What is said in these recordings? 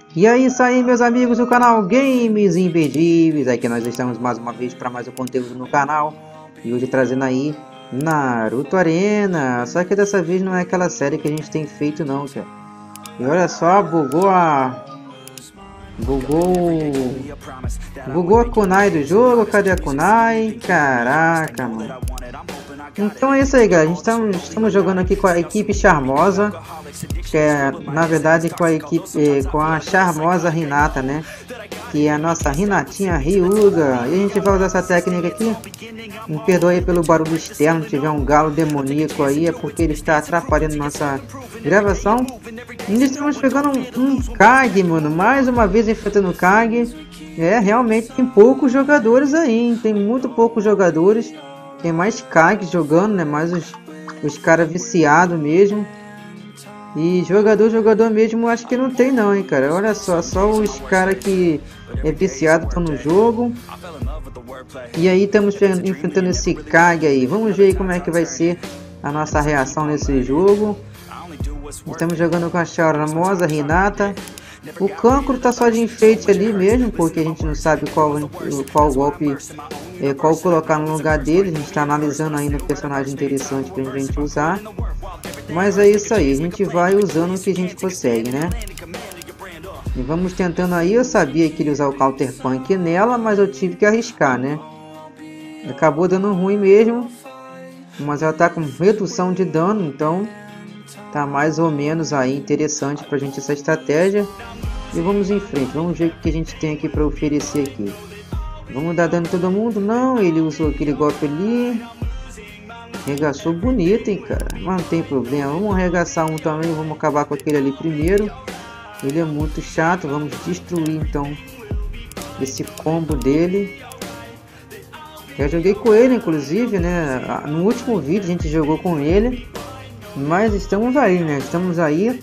E é isso aí, meus amigos do canal Games Imperdíveis. Aqui nós estamos mais uma vez para mais um conteúdo no canal. E hoje trazendo aí Naruto Arena. Só que dessa vez não é aquela série que a gente tem feito não, cara. E olha só, bugou a kunai do jogo. Cadê a kunai? Caraca, mano. Então é isso aí, galera. Estamos jogando aqui com a equipe charmosa, que é na verdade com a equipe com a charmosa Hinata, né? Que é a nossa Hinatinha Ryuga. E a gente vai usar essa técnica aqui. Me perdoe pelo barulho externo, se tiver um galo demoníaco aí, é porque ele está atrapalhando nossa gravação. E estamos pegando um Kage, mano. Mais uma vez enfrentando o Kage. É, realmente tem poucos jogadores aí, hein? Tem muito poucos jogadores. Tem mais Kages jogando, né? Mais os caras viciados mesmo. E jogador mesmo acho que não tem não, hein, cara. Olha só os caras que é viciado estão no jogo. E aí estamos enfrentando esse Kage aí. Vamos ver aí como é que vai ser a nossa reação nesse jogo. Estamos jogando com a charmosa Hinata. O Cancro tá só de enfeite ali mesmo, porque a gente não sabe qual golpe, qual colocar no lugar dele. A gente está analisando ainda um personagem interessante pra gente usar. Mas é isso aí, a gente vai usando o que a gente consegue, né? E vamos tentando aí. Eu sabia que ele ia usar o Counter Punch nela, mas eu tive que arriscar, né? Acabou dando ruim mesmo, mas ela tá com redução de dano, então tá mais ou menos aí interessante pra gente essa estratégia. E vamos em frente, vamos ver o que a gente tem aqui para oferecer aqui. Vamos dar dano em todo mundo? Não, ele usou aquele golpe ali. Arregaçou bonito, hein, cara. Mas não tem problema, vamos arregaçar um também. Vamos acabar com aquele ali primeiro. Ele é muito chato, vamos destruir então esse combo dele. Já joguei com ele inclusive, né? No último vídeo a gente jogou com ele. Mas estamos aí, né? Estamos aí.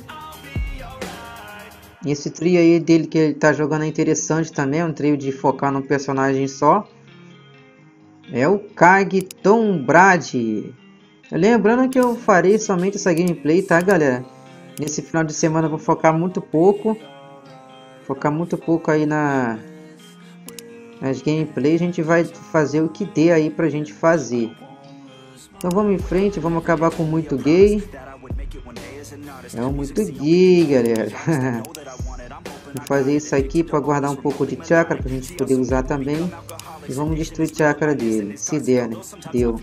Esse trio aí dele que ele tá jogando é interessante também. É um trio de focar num personagem só. É o Kage Tombrad. Lembrando que eu farei somente essa gameplay, tá, galera? Nesse final de semana eu vou focar muito pouco. Focar muito pouco aí nas gameplays. A gente vai fazer o que der aí pra gente fazer. Então vamos em frente, vamos acabar com muito gay. É um muito gay, galera. Vou fazer isso aqui para guardar um pouco de chakra para a gente poder usar também. E vamos destruir chakra dele, se der, né? Deu.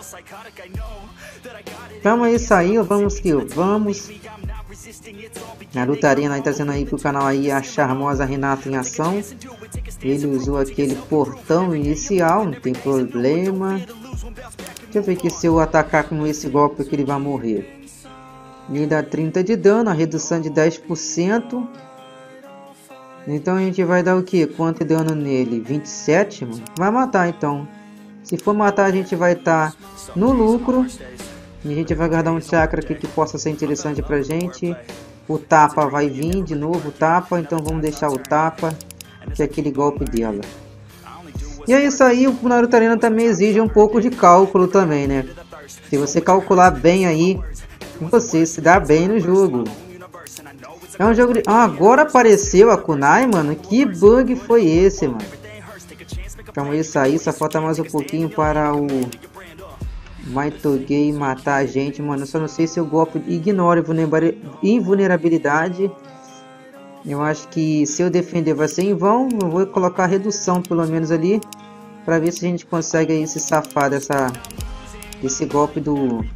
Então é isso aí, vamos que vamos. Naruto Arena trazendo aí pro canal aí a charmosa Hinata em ação. Ele usou aquele portão inicial, não tem problema. Deixa eu ver aqui se eu atacar com esse golpe que ele vai morrer. Ele dá 30 de dano, a redução de 10%. Então a gente vai dar o que? Quanto de dano nele? 27, mano? Vai matar então. Se for matar a gente vai estar no lucro. E a gente vai guardar um chakra aqui que possa ser interessante pra gente. O tapa vai vir de novo, o tapa. Então vamos deixar o tapa, que é aquele golpe dela. E é isso aí, o Naruto Arena também exige um pouco de cálculo também, né? Se você calcular bem aí, você se dá bem no jogo. É um jogo de... agora apareceu a kunai, mano. Que bug foi esse, mano? Então é isso aí, só falta mais um pouquinho para o Maitogei matar a gente, mano. Eu só não sei se o golpe ignora invulnerabilidade. Eu acho que se eu defender vai ser em vão. Eu vou colocar redução pelo menos ali, para ver se a gente consegue aí se safar desse golpe do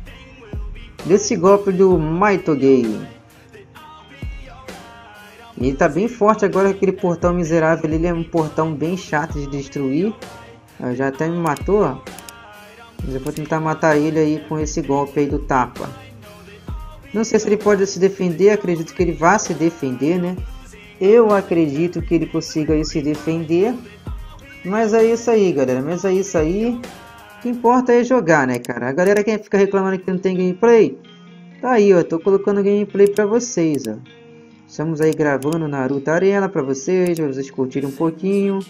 Maitogei. Ele tá bem forte agora, aquele portão miserável. Ele é um portão bem chato de destruir. Já até me matou, ó. Mas eu vou tentar matar ele aí com esse golpe aí do tapa. Não sei se ele pode se defender. Acredito que ele vá se defender, né? Eu acredito que ele consiga aí se defender. Mas é isso aí, galera. Mas é isso aí. O que importa é jogar, né, cara? A galera que fica reclamando que não tem gameplay, tá aí, ó. Tô colocando gameplay pra vocês, ó. Estamos aí gravando Naruto Arena pra vocês curtirem um pouquinho.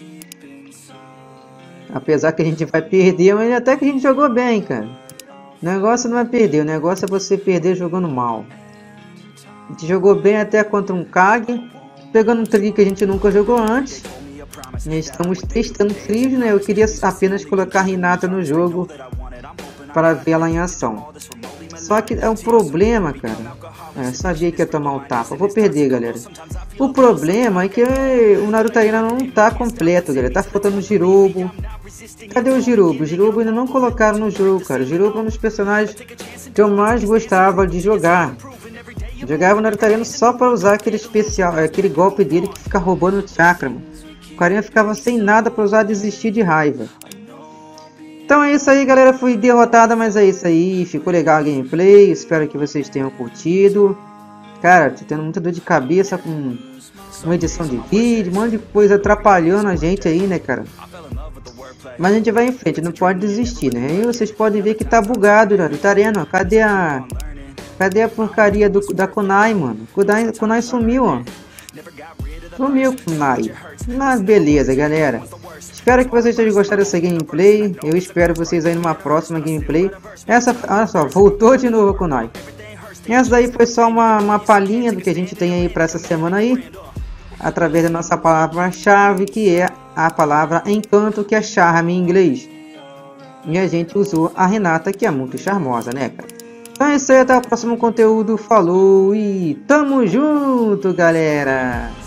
Apesar que a gente vai perder, mas até que a gente jogou bem, cara. O negócio não é perder, o negócio é você perder jogando mal. A gente jogou bem até contra um Kage. pegando um trio que a gente nunca jogou antes. Estamos testando trios, né? Eu queria apenas colocar a Hinata no jogo para ver ela em ação. Só que é um problema, cara. Sabia que ia tomar um tapa. Vou perder, galera. O problema é que o Naruto ainda não tá completo, galera. Tá faltando o Jirobo. Cadê o Jirobo? O Jirobo ainda não colocaram no jogo, cara. O Jirobo é um dos personagens que eu mais gostava de jogar. Jogava o Naruto só para usar aquele especial, aquele golpe dele que fica roubando o chakra, mano. O carinha ficava sem nada para usar, desistir de raiva. Então é isso aí, galera. Fui derrotada, mas é isso aí. Ficou legal a gameplay. Espero que vocês tenham curtido. Cara, tô tendo muita dor de cabeça com uma edição de vídeo, um monte de coisa atrapalhando a gente aí, né, cara? Mas a gente vai em frente, não pode desistir, né? Aí vocês podem ver que tá bugado, Naruto Arena. Cadê a porcaria da Kunai, mano? Kunai sumiu, ó. Sumiu, Kunai. Mas beleza, galera. Espero que vocês tenham gostado dessa gameplay. Eu espero vocês aí numa próxima gameplay. Olha só, voltou de novo com nós. Essa daí foi só uma palhinha do que a gente tem aí para essa semana aí. Através da nossa palavra-chave, que é a palavra encanto, que é charme em inglês. E a gente usou a Hinata, que é muito charmosa, né, cara? Então é isso aí, até o próximo conteúdo. Falou e tamo junto, galera!